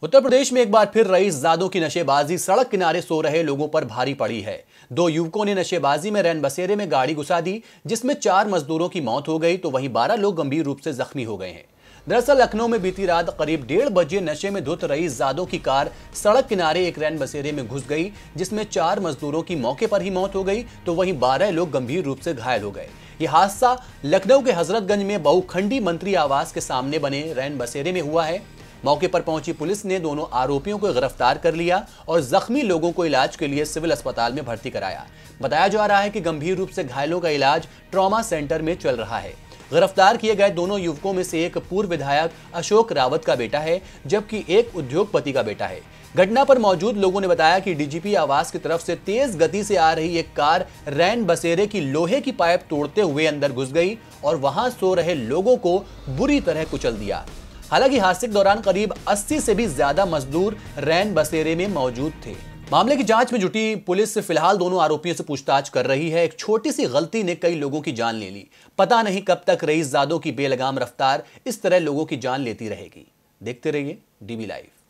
उत्तर प्रदेश में एक बार फिर रईसजादों की नशेबाजी सड़क किनारे सो रहे लोगों पर भारी पड़ी है। दो युवकों ने नशेबाजी में रैन बसेरे में गाड़ी घुसा दी, जिसमें 4 मजदूरों की मौत हो गई तो वहीं 12 लोग गंभीर रूप से जख्मी हो गए हैं। दरअसल लखनऊ में बीती रात करीब 1:30 बजे नशे में धुत रईसजादों की कार सड़क किनारे एक रैन बसेरे में घुस गई, जिसमें 4 मजदूरों की मौके पर ही मौत हो गई तो वहीं 12 लोग गंभीर रूप से घायल हो गए। ये हादसा लखनऊ के हजरतगंज में बहुखंडी मंत्री आवास के सामने बने रैन बसेरे में हुआ है। मौके पर पहुंची पुलिस ने दोनों आरोपियों को गिरफ्तार कर लिया और जख्मी लोगों को इलाज के लिए सिविल अस्पताल में भर्ती कराया। बताया जा रहा है कि गंभीर रूप से घायलों का इलाज ट्रॉमा सेंटर में चल रहा है। गिरफ्तार किए गए दोनों युवकों में से एक पूर्व विधायक अशोक रावत का बेटा है, जबकि एक उद्योगपति का बेटा है। घटना पर मौजूद लोगों ने बताया कि डीजीपी आवास की तरफ से तेज गति से आ रही एक कार रैन बसेरे की लोहे की पाइप तोड़ते हुए अंदर घुस गई और वहां सो रहे लोगों को बुरी तरह कुचल दिया। हालांकि हादसे के दौरान करीब 80 से भी ज्यादा मजदूर रैन बसेरे में मौजूद थे। मामले की जांच में जुटी पुलिस फिलहाल दोनों आरोपियों से पूछताछ कर रही है। एक छोटी सी गलती ने कई लोगों की जान ले ली। पता नहीं कब तक रईसजादों की बेलगाम रफ्तार इस तरह लोगों की जान लेती रहेगी। देखते रहिए डीबी लाइव।